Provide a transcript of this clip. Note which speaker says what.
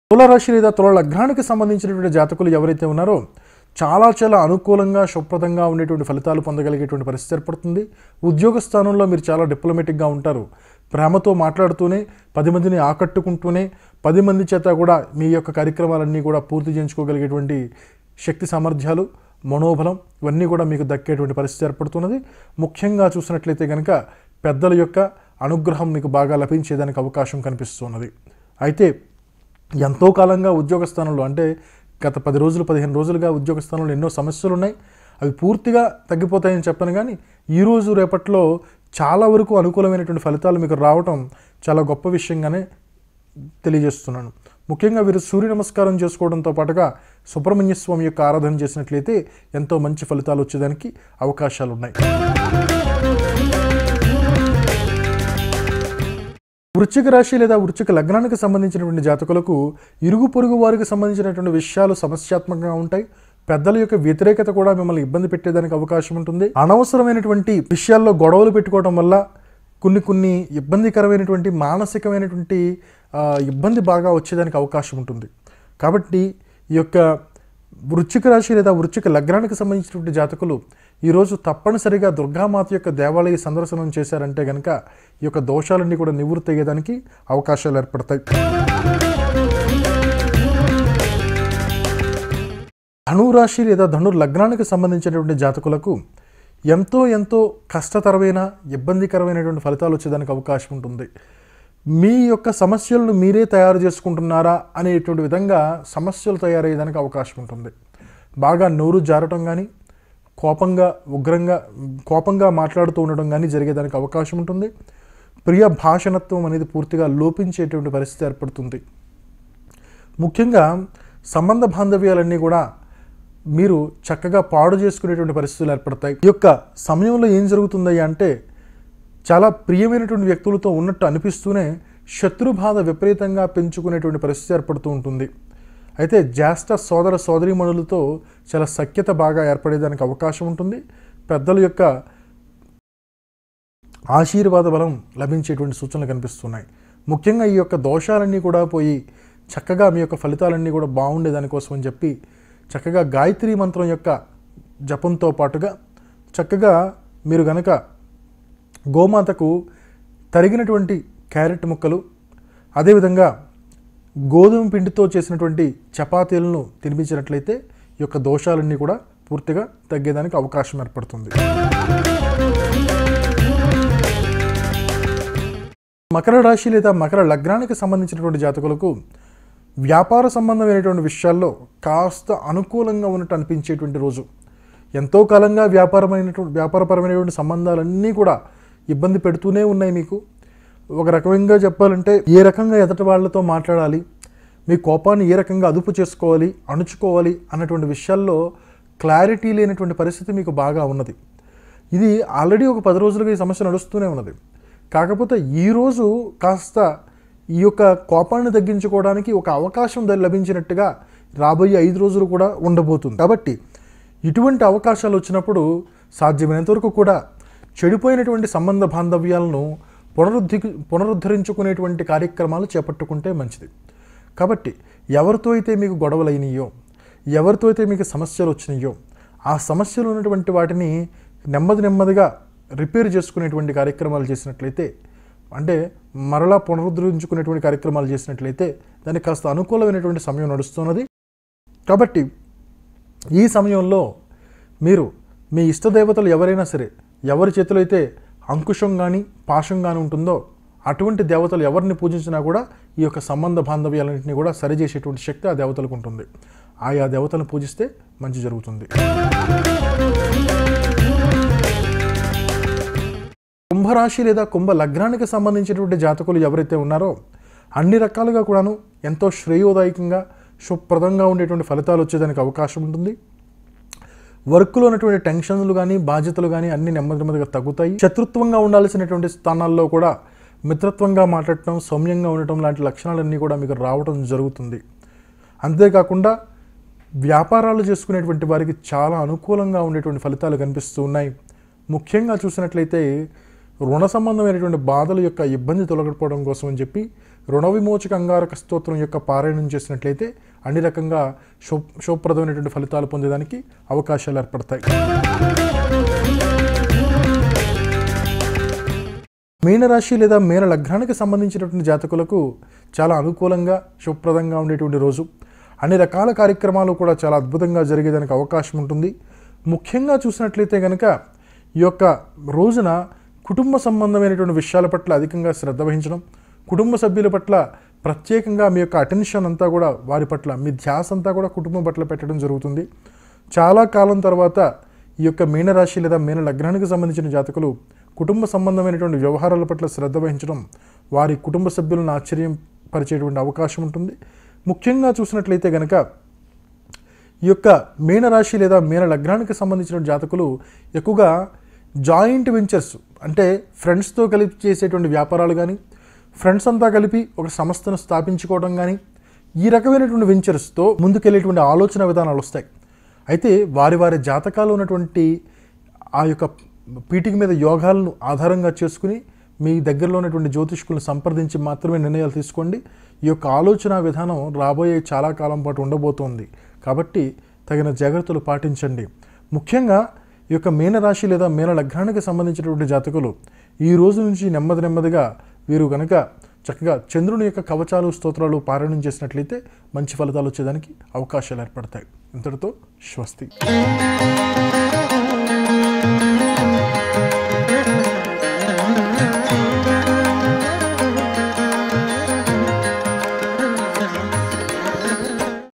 Speaker 1: తుల రాశి లేదా తుల లగ్నానికి సంబంధించినటువంటి జాతకులు ఎవరైతే ఉన్నారో చాలా అనుకూలంగా శుభ్రతంగా ఉండేటువంటి ఫలితాలు పొందగలిగేటువంటి పరిస్థితి ఏర్పడుతుంది. ఉద్యోగ స్థానంలో మీరు చాలా డిప్లొమాటిక్గా ఉంటారు. ప్రేమతో మాట్లాడుతూనే 10 మందిని ఆకట్టుకుంటూనే 10 మంది చేత కూడా మీ యొక్క కార్యక్రమాలన్నీ కూడా పూర్తి చేయించుకోగలిగేటువంటి శక్తి సామర్థ్యాలు, మనోబలం ఇవన్నీ కూడా మీకు దక్కేటువంటి పరిస్థితి ఏర్పడుతున్నది. ముఖ్యంగా చూసినట్లయితే కనుక పెద్దల యొక్క అనుగ్రహం మీకు బాగా లభించేదానికి అవకాశం కనిపిస్తున్నది. అయితే ఎంతో కాలంగా ఉద్యోగ స్థానంలో అంటే గత 10 రోజులు 15 రోజులుగా ఉద్యోగ స్థానంలో ఎన్నో సమస్యలు ఉన్నాయి. అవి పూర్తిగా తగ్గిపోతాయని చెప్పను, కానీ ఈరోజు రేపట్లో చాలా వరకు అనుకూలమైనటువంటి ఫలితాలు మీకు రావటం చాలా గొప్ప విషయంగానే తెలియజేస్తున్నాను. ముఖ్యంగా వీరు సూర్య నమస్కారం చేసుకోవడంతో పాటుగా సుబ్రహ్మణ్య స్వామి యొక్క ఆరాధన చేసినట్లయితే ఎంతో మంచి ఫలితాలు వచ్చేదానికి అవకాశాలు ఉన్నాయి. వృశ్చిక రాశి లేదా వృశ్చిక లగ్నానికి సంబంధించినటువంటి జాతకులకు ఇరుగు పొరుగు వారికి సంబంధించినటువంటి విషయాలు సమస్యాత్మకంగా ఉంటాయి. పెద్దల యొక్క వ్యతిరేకత కూడా మిమ్మల్ని ఇబ్బంది పెట్టేదానికి అవకాశం ఉంటుంది. అనవసరమైనటువంటి విషయాల్లో గొడవలు పెట్టుకోవడం వల్ల కొన్ని ఇబ్బందికరమైనటువంటి మానసికమైనటువంటి ఇబ్బంది బాగా వచ్చేదానికి అవకాశం ఉంటుంది. కాబట్టి ఈ యొక్క వృశ్చిక రాశి లేదా వృశ్చిక లగ్నానికి సంబంధించినటువంటి జాతకులు ఈరోజు తప్పనిసరిగా దుర్గామాత యొక్క దేవాలయ సందర్శనం చేశారంటే కనుక ఈ యొక్క దోషాలన్నీ కూడా నివృత్తి అయ్యేదానికి అవకాశాలు ఏర్పడతాయి. ధనురాశి లేదా ధను లగ్నానికి సంబంధించినటువంటి జాతకులకు ఎంతో కష్టతరమైన ఇబ్బందికరమైనటువంటి ఫలితాలు వచ్చేదానికి అవకాశం ఉంటుంది. మీ యొక్క సమస్యలను మీరే తయారు చేసుకుంటున్నారా అనేటువంటి విధంగా సమస్యలు తయారయ్యేదానికి అవకాశం ఉంటుంది. బాగా నోరు జారటం కానీ కోపంగా మాట్లాడుతూ ఉండడం కానీ జరిగేదానికి అవకాశం ఉంటుంది. ప్రియ భాషణత్వం అనేది పూర్తిగా లోపించేటువంటి పరిస్థితి ఏర్పడుతుంది. ముఖ్యంగా సంబంధ బాంధవ్యాలన్నీ కూడా మీరు చక్కగా పాడు చేసుకునేటువంటి పరిస్థితులు ఏర్పడతాయి. ఈ యొక్క సమయంలో ఏం జరుగుతుందయ్యా అంటే చాలా ప్రియమైనటువంటి వ్యక్తులతో ఉన్నట్టు అనిపిస్తూనే శత్రుబాధ విపరీతంగా పెంచుకునేటువంటి పరిస్థితి ఏర్పడుతూ ఉంటుంది. అయితే జ్యేష్ఠ సోదర సోదరీమణులతో చాలా సఖ్యత బాగా ఏర్పడేదానికి అవకాశం ఉంటుంది. పెద్దల యొక్క ఆశీర్వాద బలం లభించేటువంటి సూచనలు కనిపిస్తున్నాయి. ముఖ్యంగా ఈ యొక్క దోషాలన్నీ కూడా పోయి చక్కగా మీ యొక్క ఫలితాలన్నీ కూడా బాగుండేదానికోసం అని చెప్పి చక్కగా గాయత్రీ మంత్రం యొక్క జపంతో పాటుగా చక్కగా మీరు గనక గోమాతకు తరిగినటువంటి క్యారెట్ ముక్కలు, అదేవిధంగా గోధుమ పిండితో చేసినటువంటి చపాతీలను తినిపించినట్లయితే ఈ యొక్క దోషాలన్నీ కూడా పూర్తిగా తగ్గేదానికి అవకాశం ఏర్పడుతుంది. మకర రాశి లేదా మకర లగ్నానికి సంబంధించినటువంటి జాతకులకు వ్యాపార సంబంధమైనటువంటి విషయాల్లో కాస్త అనుకూలంగా ఉన్నట్టు అనిపించేటువంటి రోజు. ఎంతో కాలంగా వ్యాపారపరమైనటువంటి సంబంధాలన్నీ కూడా ఇబ్బంది పెడుతూనే ఉన్నాయి. మీకు ఒక రకంగా చెప్పాలంటే ఏ రకంగా ఎదుటి వాళ్ళతో మాట్లాడాలి, మీ కోపాన్ని ఏ రకంగా అదుపు చేసుకోవాలి, అణుచుకోవాలి అన్నటువంటి విషయాల్లో క్లారిటీ లేనటువంటి పరిస్థితి మీకు బాగా ఉన్నది. ఇది ఆల్రెడీ ఒక 10 రోజులుగా ఈ సమస్య నడుస్తూనే ఉన్నది. కాకపోతే ఈరోజు కాస్త ఈ యొక్క కోపాన్ని తగ్గించుకోవడానికి ఒక అవకాశం లభించినట్టుగా రాబోయే 5 రోజులు కూడా ఉండబోతుంది. కాబట్టి ఇటువంటి అవకాశాలు వచ్చినప్పుడు సాధ్యమైనంత వరకు కూడా చెడిపోయినటువంటి సంబంధ బాంధవ్యాలను పునరుద్ధరించుకునేటువంటి కార్యక్రమాలు చేపట్టుకుంటే మంచిది. కాబట్టి ఎవరితో అయితే మీకు గొడవలు అయినాయో, ఎవరితో అయితే మీకు సమస్యలు వచ్చినాయో ఆ సమస్యలు ఉన్నటువంటి వాటిని నెమ్మదిగా రిపేర్ చేసుకునేటువంటి కార్యక్రమాలు చేసినట్లయితే, అంటే మరలా పునరుద్ధరించుకునేటువంటి కార్యక్రమాలు చేసినట్లయితే దానికి కాస్త అనుకూలమైనటువంటి సమయం నడుస్తున్నది. కాబట్టి ఈ సమయంలో మీరు మీ ఇష్టదేవతలు ఎవరైనా సరే, ఎవరి చేతిలో అయితే అంకుశం కానీ పాశం కానీ ఉంటుందో అటువంటి దేవతలు ఎవరిని పూజించినా కూడా ఈ యొక్క సంబంధ బాంధవ్యాలన్నింటినీ కూడా సరిచేసేటువంటి శక్తి ఆ దేవతలకు ఉంటుంది. ఆయా దేవతలను పూజిస్తే మంచి జరుగుతుంది. కుంభరాశి లేదా కుంభ లగ్నానికి సంబంధించినటువంటి జాతకులు ఎవరైతే ఉన్నారో అన్ని రకాలుగా కూడాను ఎంతో శ్రేయోదాయకంగా శుభ్రదంగా ఉండేటువంటి ఫలితాలు వచ్చేదానికి అవకాశం ఉంటుంది. వర్క్లో ఉన్నటువంటి టెన్షన్లు కానీ బాధ్యతలు కానీ అన్ని నెమ్మదిగా తగ్గుతాయి. శత్రుత్వంగా ఉండాల్సినటువంటి స్థానాల్లో కూడా మిత్రత్వంగా మాట్లాడటం, సౌమ్యంగా ఉండటం లాంటి లక్షణాలన్నీ కూడా మీకు రావడం జరుగుతుంది. అంతేకాకుండా వ్యాపారాలు చేసుకునేటువంటి వారికి చాలా అనుకూలంగా ఉండేటువంటి ఫలితాలు కనిపిస్తూ ఉన్నాయి. ముఖ్యంగా చూసినట్లయితే రుణ సంబంధమైనటువంటి బాధల యొక్క ఇబ్బంది తొలగిపోవడం కోసం అని చెప్పి రుణ విమోచక అంగారక స్తోత్రం యొక్క పారాయణం చేసినట్లయితే అన్ని రకంగా శుభప్రదమైనటువంటి ఫలితాలు పొందేదానికి అవకాశాలు ఏర్పడతాయి. మీనరాశి లేదా మీన లగ్నానికి సంబంధించినటువంటి జాతకులకు చాలా అనుకూలంగా శుభప్రదంగా ఉండేటువంటి రోజు. అన్ని రకాల కార్యక్రమాలు కూడా చాలా అద్భుతంగా జరిగేదానికి అవకాశం ఉంటుంది. ముఖ్యంగా చూసినట్లయితే కనుక ఈ యొక్క రోజున కుటుంబ సంబంధమైనటువంటి విషయాల పట్ల అధికంగా శ్రద్ధ వహించడం, కుటుంబ సభ్యుల పట్ల ప్రత్యేకంగా మీ యొక్క అటెన్షన్ అంతా కూడా వారి పట్ల, మీ ధ్యాస అంతా కూడా కుటుంబం పట్ల పెట్టడం జరుగుతుంది. చాలా కాలం తర్వాత ఈ యొక్క మీనరాశి లేదా మీన లగ్నానికి సంబంధించిన జాతకులు కుటుంబ సంబంధమైనటువంటి వ్యవహారాల పట్ల శ్రద్ధ వహించడం వారి కుటుంబ సభ్యులను ఆశ్చర్యపరిచేటువంటి అవకాశం ఉంటుంది. ముఖ్యంగా చూసినట్లయితే కనుక ఈ యొక్క మీనరాశి లేదా మీన లగ్నానికి సంబంధించిన జాతకులు ఎక్కువగా జాయింట్ వెంచర్స్ అంటే ఫ్రెండ్స్తో కలిపి చేసేటువంటి వ్యాపారాలు కానీ, ఫ్రెండ్స్ అంతా కలిపి ఒక సంస్థను స్థాపించుకోవడం కానీ, ఈ రకమైనటువంటి వెంచర్స్తో ముందుకెళ్ళేటువంటి ఆలోచన విధానాలు వస్తాయి. అయితే వారి జాతకాలు ఉన్నటువంటి ఆ యొక్క పీఠిక మీద యోగాలను ఆధారంగా చేసుకుని మీ దగ్గరలో ఉన్నటువంటి జ్యోతిష్కులను సంప్రదించి మాత్రమే నిర్ణయాలు తీసుకోండి. ఈ యొక్క ఆలోచన విధానం రాబోయే చాలా కాలం పాటు ఉండబోతోంది కాబట్టి తగిన జాగ్రత్తలు పాటించండి. ముఖ్యంగా ఈ యొక్క మీనరాశి లేదా మీన లగ్నానికి సంబంధించినటువంటి జాతకులు ఈ రోజు నుంచి నెమ్మదిగా వీరు కనుక చక్కగా చంద్రుని యొక్క కవచాలు స్తోత్రాలు పారాయణం చేసినట్లయితే మంచి ఫలితాలు వచ్చేదానికి అవకాశాలు ఏర్పడతాయి. ఇంతటితో స్వస్తి.